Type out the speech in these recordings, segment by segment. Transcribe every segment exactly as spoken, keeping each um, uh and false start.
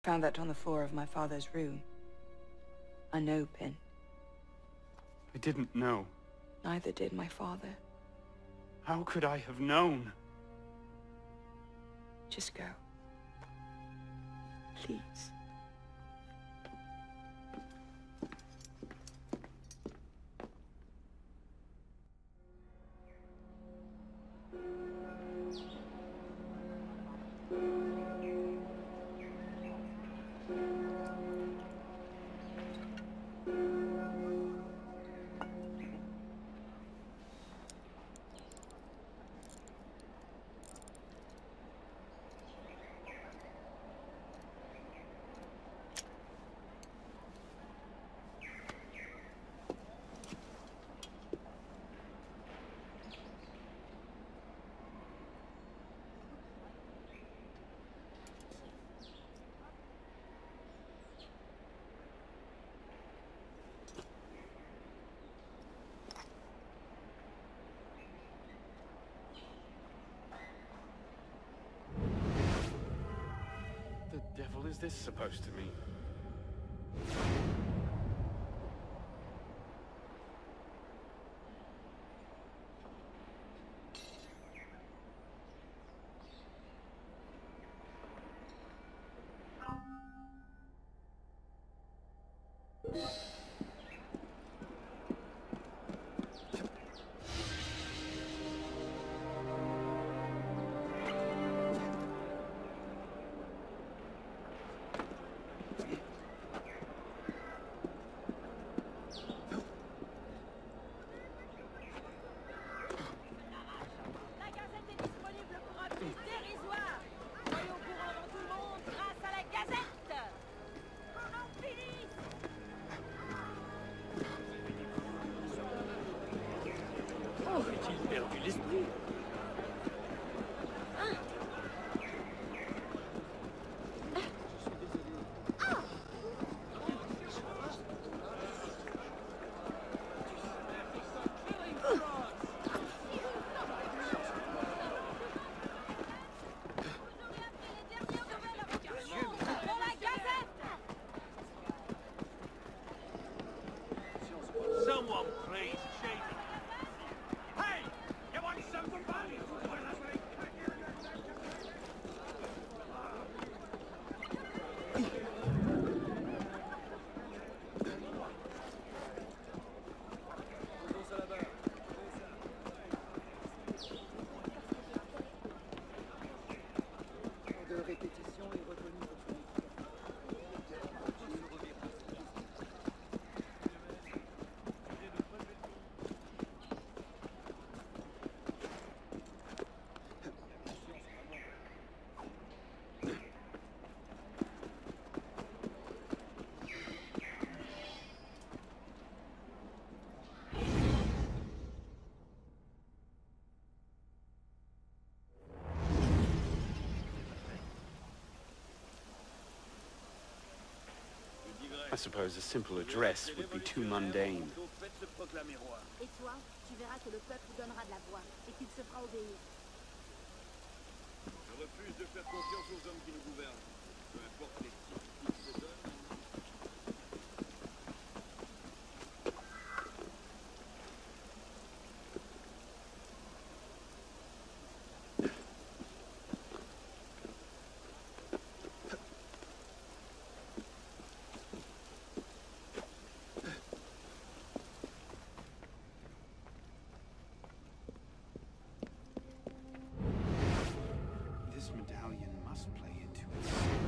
Found that on the floor of my father's room. Unopened. I didn't know. Neither did my father. How could I have known? Just go. Please. The devil is this supposed to mean? J'ai perdu l'esprit. Someone please shake it. Hey! You want somebody? De répétition est reconnu pour son I suppose a simple address would be too mundane. Et toi, tu verras que le peuple donnera de la voix et qu'il se fera obéir. Je refuse de faire confiance aux hommes qui nous gouvernent. Peu importe les titres qu'ils se donnent. This medallion must play into it.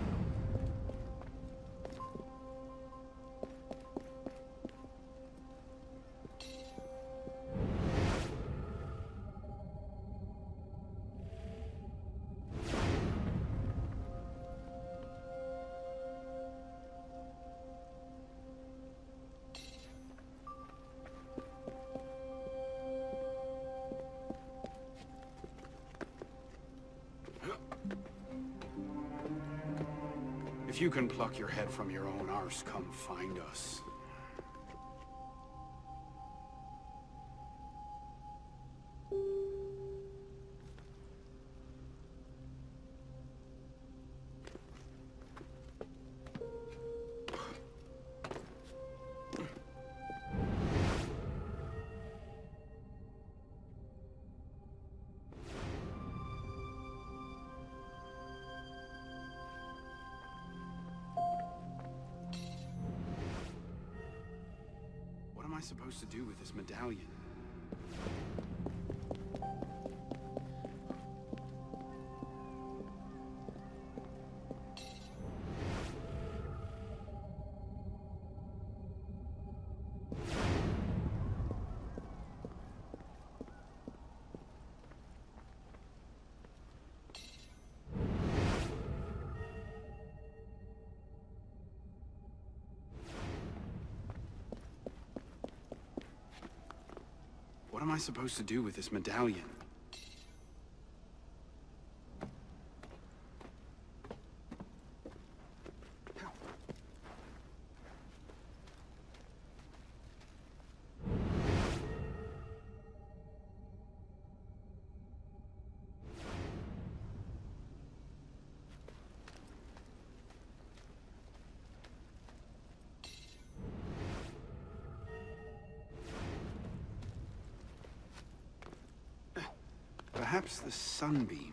If you can pluck your head from your own arse, come find us. I supposed to do with this medallion? What am I supposed to do with this medallion? Perhaps the sunbeam.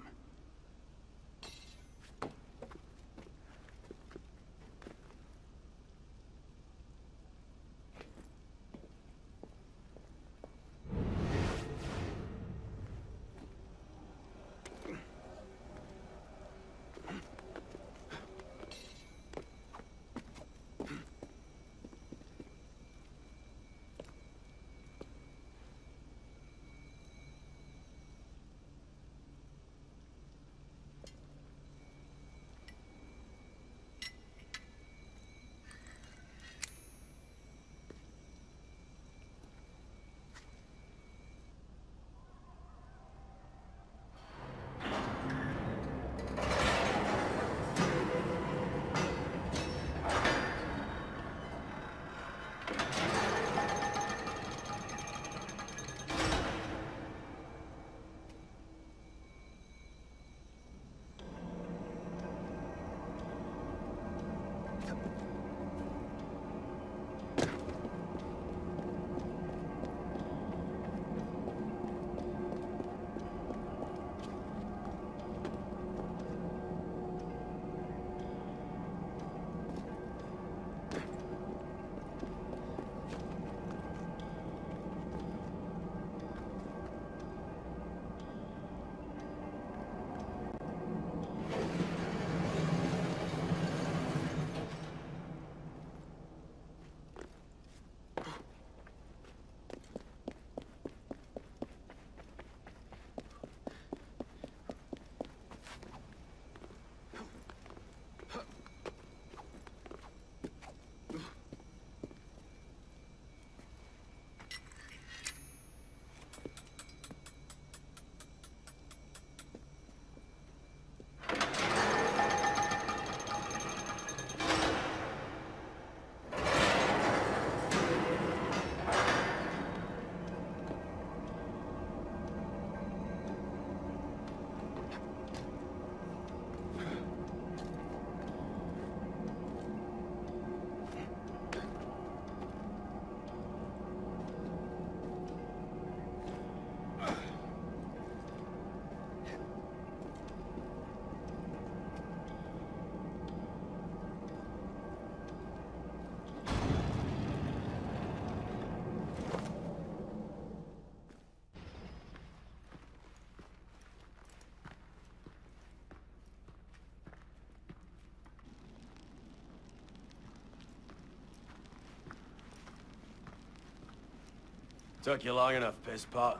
Took you long enough, pisspot.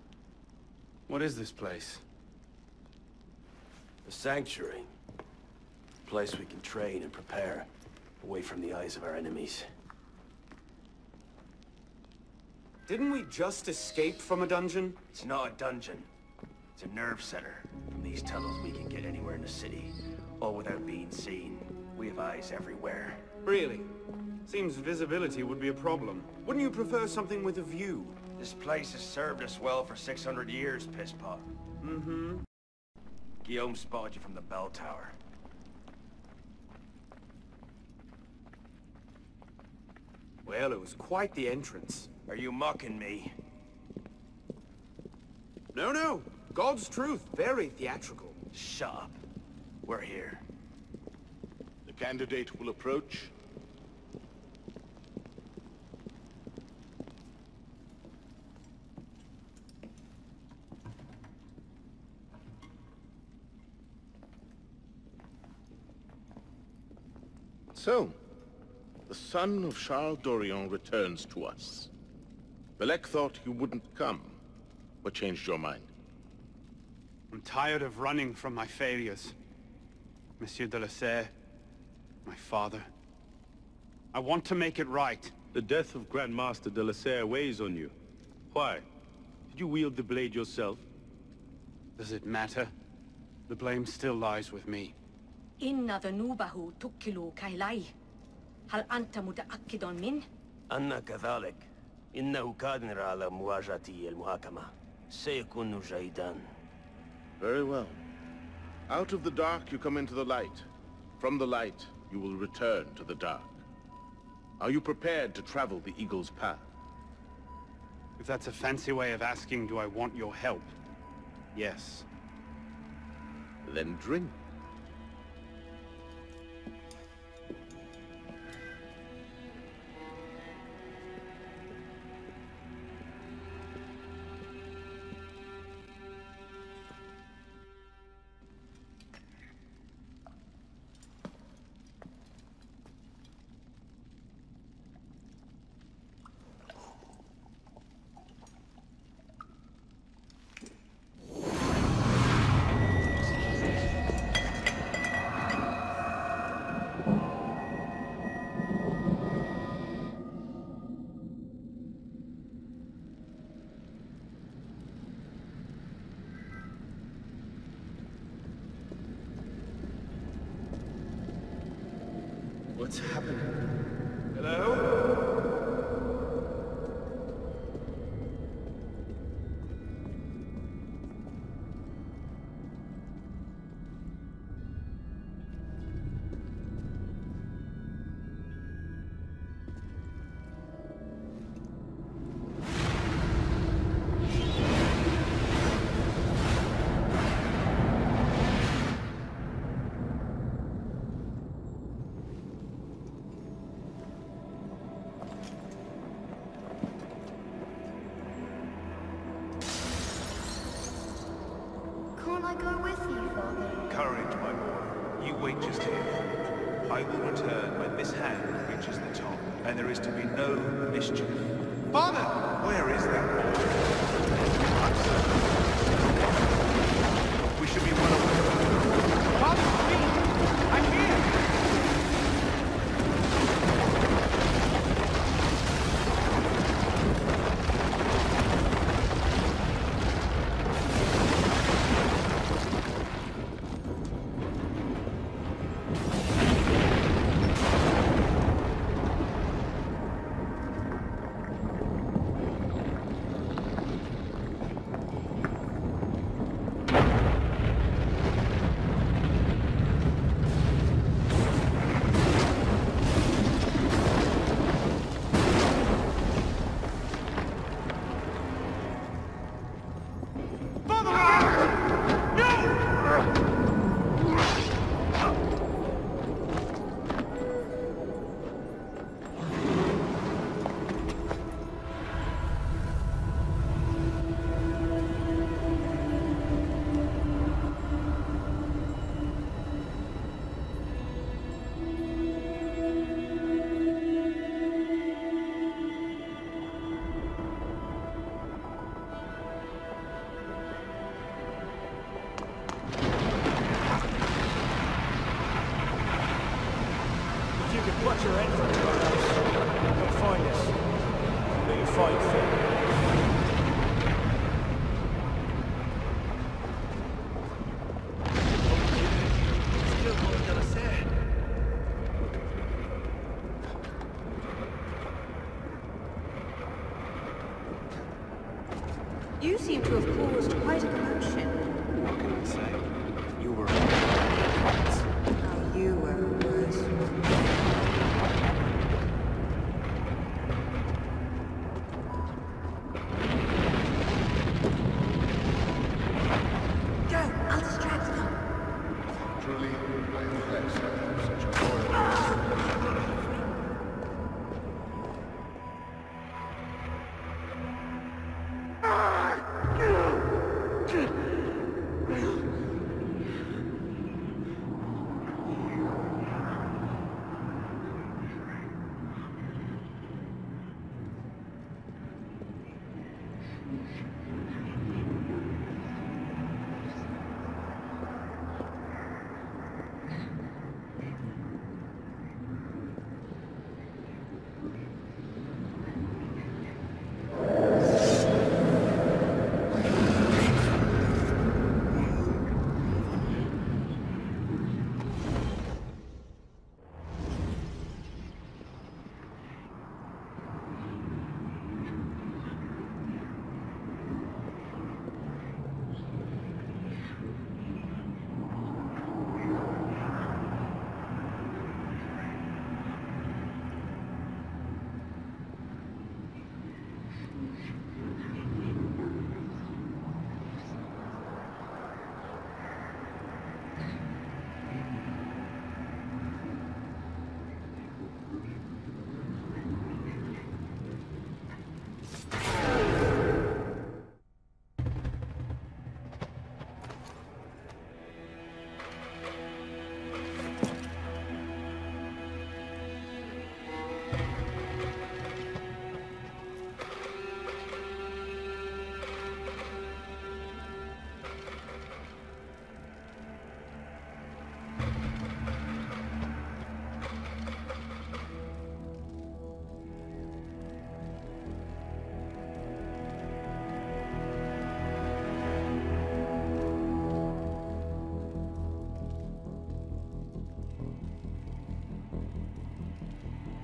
What is this place? The Sanctuary. A place we can train and prepare, away from the eyes of our enemies. Didn't we just escape from a dungeon? It's not a dungeon. It's a nerve center. From these tunnels we can get anywhere in the city, all without being seen. We have eyes everywhere. Really? Seems visibility would be a problem. Wouldn't you prefer something with a view? This place has served us well for six hundred years, pisspot. Mm-hmm. Guillaume spotted you from the bell tower. Well, it was quite the entrance. Are you mocking me? No, no. God's truth. Very theatrical. Shut up. We're here. The candidate will approach. So, the son of Charles Dorion returns to us. Belek thought you wouldn't come. What changed your mind? I'm tired of running from my failures. Monsieur de la Serre, my father. I want to make it right. The death of Grandmaster de la Serre weighs on you. Why? Did you wield the blade yourself? Does it matter? The blame still lies with me. Inna ذنوبه تكل كيلاي. هل أنت متأكد من؟ أنا كذلك. إنه قادر على مواجهة المحاكمة. سيكون جيدا. Very well. Out of the dark you come into the light. From the light you will return to the dark. Are you prepared to travel the Eagle's path? If that's a fancy way of asking, do I want your help? Yes. Then drink. What's happening? Hello? Can't I go with you, Father? Courage, my boy. You wait just here. I will return when this hand reaches the top, and there is to be no mischief. Father! Where is that boy? We should be well aware. Father, please! I'm here! Watch your head from your house. Come find us. Let you fight fair. You seem to have caused quite a commotion. What can I say? You were... How you were worse.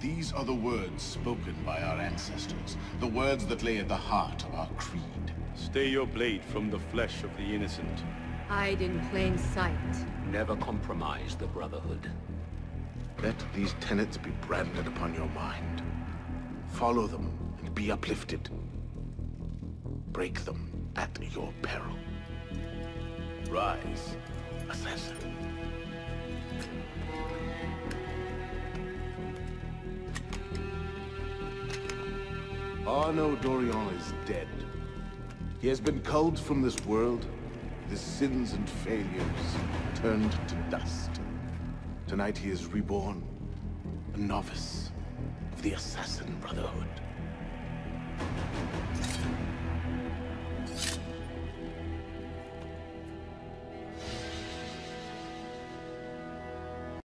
These are the words spoken by our ancestors, the words that lay at the heart of our creed. Stay your blade from the flesh of the innocent. Hide in plain sight. Never compromise the Brotherhood. Let these tenets be branded upon your mind. Follow them and be uplifted. Break them at your peril. Rise, assassin. Arnaud Dorian is dead. He has been culled from this world, his sins and failures turned to dust. Tonight he is reborn, a novice of the Assassin Brotherhood.